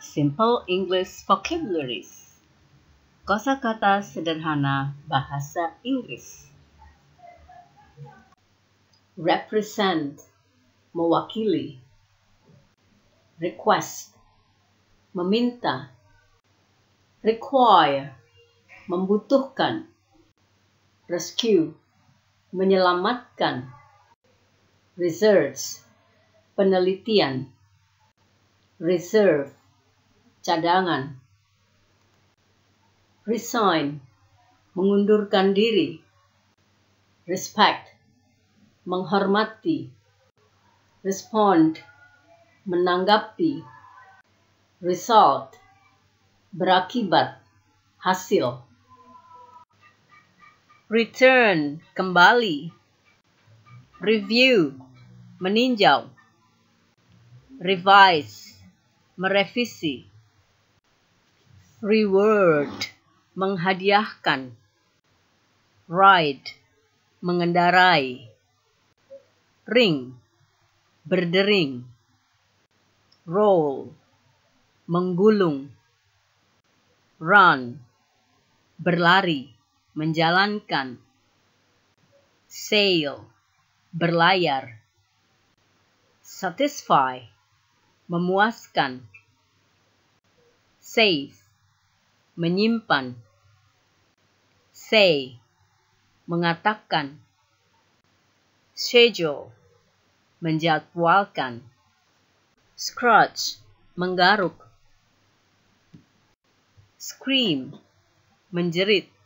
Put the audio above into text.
Simple English Vocabularies. Kosakata sederhana bahasa Inggris. Represent, mewakili. Request, meminta. Require, membutuhkan. Rescue, menyelamatkan. Research, penelitian. Reserve, cadangan. Resign, mengundurkan diri. Respect, menghormati. Respond, menanggapi. Result, berakibat, hasil. Return, kembali. Review, meninjau. Revise, merevisi. Reward, menghadiahkan. Ride, mengendarai. Ring, berdering. Roll, menggulung. Run, berlari, menjalankan. Sail, berlayar. Satisfy, memuaskan. Save, menyimpan. Say, mengatakan. Schedule, menjadwalkan. Scratch, menggaruk. Scream, menjerit.